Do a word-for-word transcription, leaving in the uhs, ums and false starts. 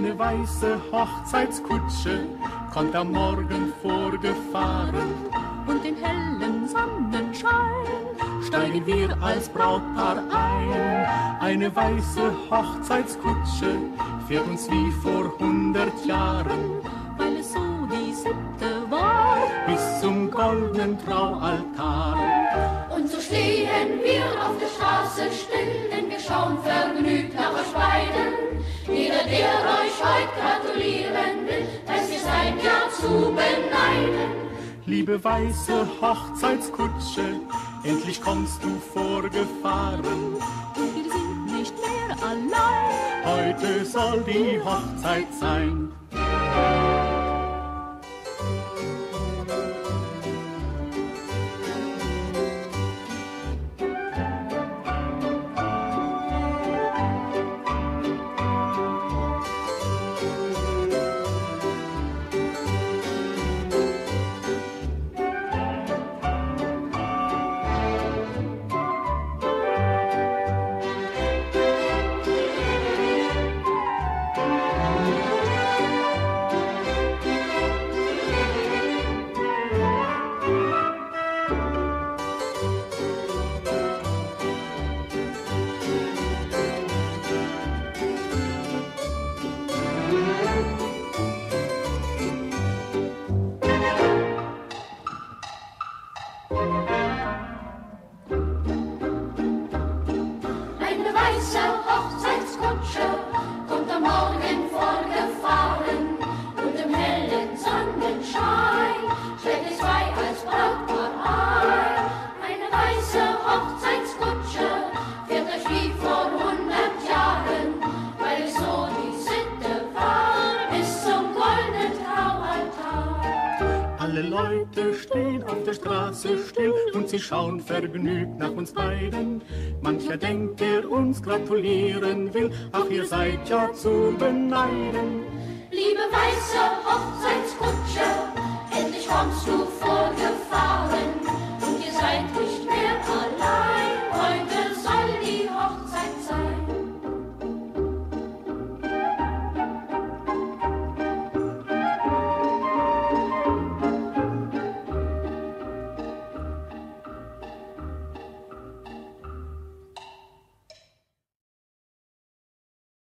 Eine weiße Hochzeitskutsche kommt am Morgen vorgefahren. Und im hellen Sonnenschein steigen wir als Brautpaar ein. Eine weiße Hochzeitskutsche fährt uns wie vor hundert Jahren, weil es so die Sitte war, bis zum goldenen Traualtar. Und so stehen wir auf der Straße still, denn wir schauen vergnügt nach euch beiden. Jeder, der euch heute gratulieren will, weiß, ihr seid ja zu beneiden. Liebe weiße Hochzeitskutsche, endlich kommst du vorgefahren. Und wir sind nicht mehr allein. Heute soll die Hochzeit sein. Alle Leute stehen auf der Straße still und sie schauen vergnügt nach uns beiden. Mancher denkt, der uns gratulieren will, ach, ihr seid ja zu beneiden. Liebe weiße Hochzeitskutsche, endlich kommst du vorgefahren.